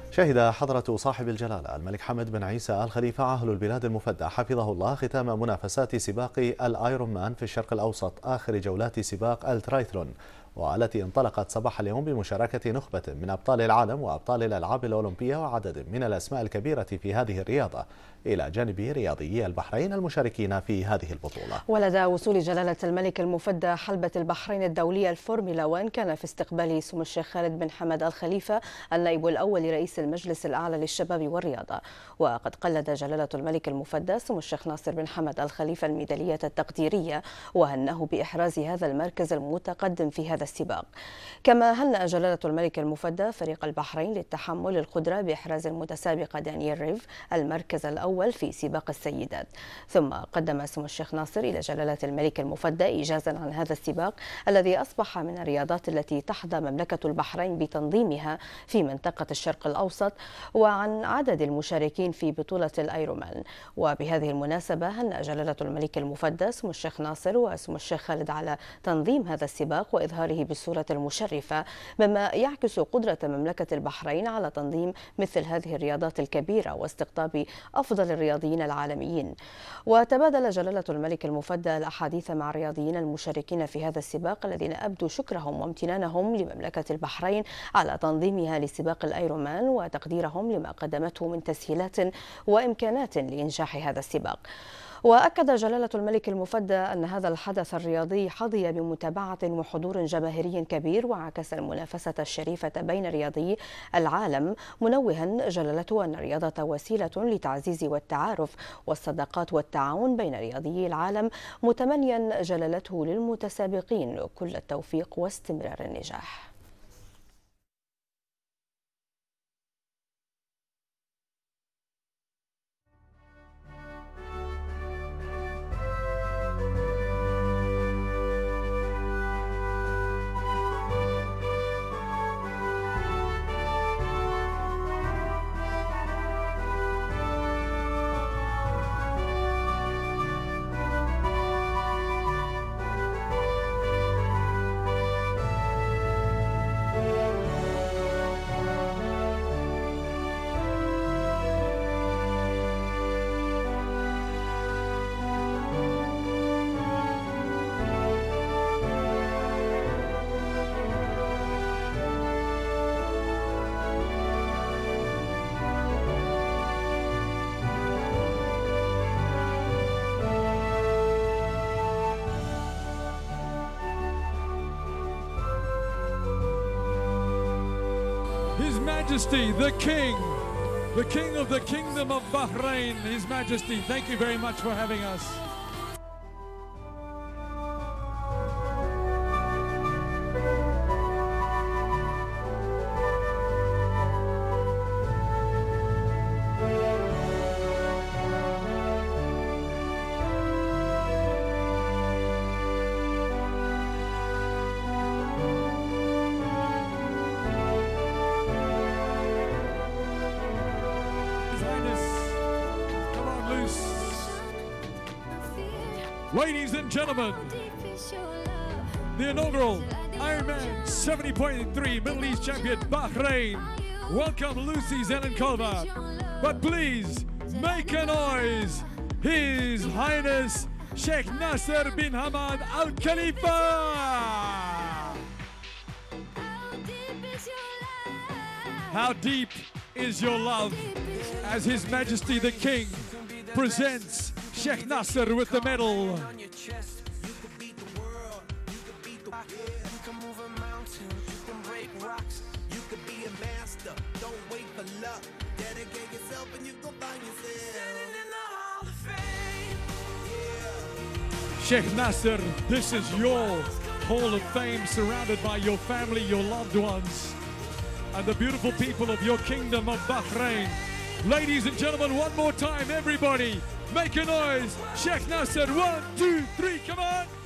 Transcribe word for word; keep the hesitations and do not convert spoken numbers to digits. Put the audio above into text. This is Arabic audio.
شهد حضرة صاحب الجلالة الملك حمد بن عيسى آل خليفة عاهل البلاد المفدى حفظه الله ختام منافسات سباق الآيرون مان في الشرق الأوسط آخر جولات سباق الترايثلون، والتي انطلقت صباح اليوم بمشاركة نخبة من أبطال العالم وأبطال الألعاب الأولمبية وعدد من الأسماء الكبيرة في هذه الرياضة، إلى جانب رياضيي البحرين المشاركين في هذه البطولة. ولدى وصول جلالة الملك المفدى حلبة البحرين الدولية الفورمولا واحد، كان في استقبال سمو الشيخ خالد بن حمد آل خليفة النائب الأول لرئيس المجلس الأعلى للشباب والرياضة. وقد قلد جلالة الملك المفدى سمو الشيخ ناصر بن حمد آل خليفة الميدالية التقديرية، وهنه بإحراز هذا المركز المتقدم في هذا السباق. كما هنأ جلالة الملك المفدى فريق البحرين للتحمل القدرة بإحراز المتسابقة دانييل ريف المركز الأول في سباق السيدات. ثم قدم سمو الشيخ ناصر إلى جلالة الملك المفدى إيجازا عن هذا السباق الذي أصبح من الرياضات التي تحظى مملكة البحرين بتنظيمها في منطقة الشرق الأوسط، وعن عدد المشاركين في بطولة الأيرومان. وبهذه المناسبة هنأ جلالة الملك المفدى سمو الشيخ ناصر وسمو الشيخ خالد على تنظيم هذا السباق وإظهاره بالصورة المشرفة، مما يعكس قدرة مملكة البحرين على تنظيم مثل هذه الرياضات الكبيرة واستقطاب أفضل الرياضيين العالميين. وتبادل جلالة الملك المفدى الأحاديث مع الرياضيين المشاركين في هذا السباق الذين أبدوا شكرهم وامتنانهم لمملكة البحرين على تنظيمها لسباق الأيرومان وتقديرهم لما قدمته من تسهيلات وإمكانات لإنجاح هذا السباق. وأكد جلالة الملك المفدى أن هذا الحدث الرياضي حظي بمتابعة وحضور جماهيري كبير، وعكس المنافسة الشريفة بين رياضيي العالم، منوها جلالته أن الرياضة وسيلة لتعزيز والتعارف والصداقات والتعاون بين رياضيي العالم، متمنيا جلالته للمتسابقين كل التوفيق واستمرار النجاح. His Majesty, the King, the King of the Kingdom of Bahrain, His Majesty, thank you very much for having us. Ladies and gentlemen, the inaugural Ironman seventy point three Middle East champion Bahrain, welcome Lucy Zelenkovac. But please make a noise, His Highness Sheikh Nasser bin Hamad Al Khalifa. How deep is your love? As His Majesty the King presents Sheikh Nasser with the medal. Sheikh Nasser, this is your Hall of Fame, surrounded by your family, your loved ones, and the beautiful people of your Kingdom of Bahrain. Ladies and gentlemen, one more time, everybody, make a noise. Sheikh Nasser, one, two, three, come on.